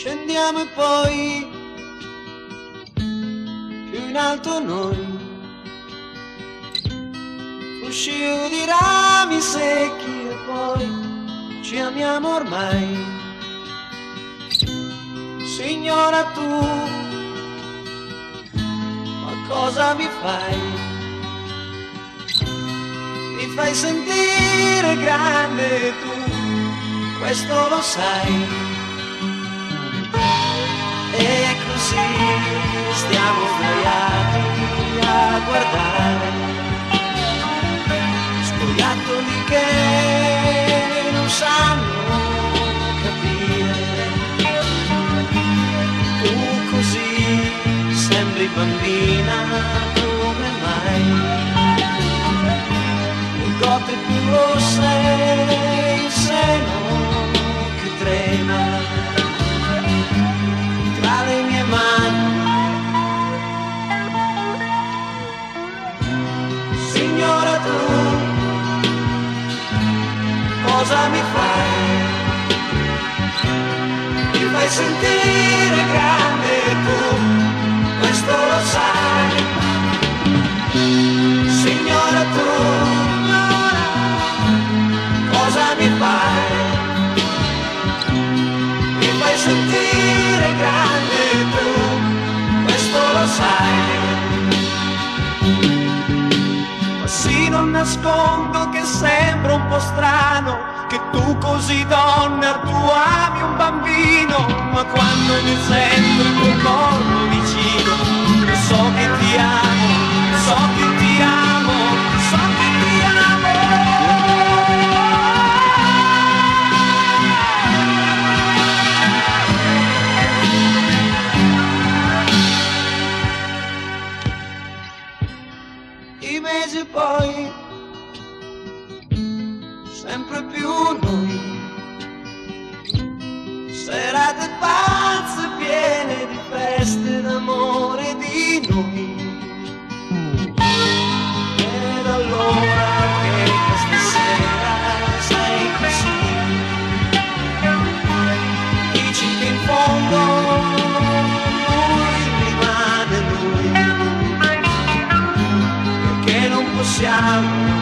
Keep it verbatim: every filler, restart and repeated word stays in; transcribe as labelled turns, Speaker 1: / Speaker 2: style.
Speaker 1: scendiamo e poi più in alto noi, fruscio di rami secchi e poi ci amiamo ormai. Signora, tu ma cosa mi fai? Mi fai sentire grande, tu questo lo sai. E così stiamo sdraiati a guardare scoiattoli che non sanno capire. Tu così sembri bambina, come mai? Le gote più rosse, il seno che trema tra le mie mani. Signora, tu cosa mi fai? Mi fai sentire grande, tu questo lo sai. Signora, tu cosa mi fai? Mi fai sentire grande, tu questo lo sai. Ma sì, non nascondo che sembra un po' strano che tu così donna, tu ami un bambino, ma quando mi sento il tuo corpo vicino, so che ti amo, so che ti amo, so che ti amo. I mesi poi sempre più noi, serate pazze piene di feste d'amore di noi. Ed allora che questa sera sei così, dici che in fondo lui rimane lui, perché non possiamo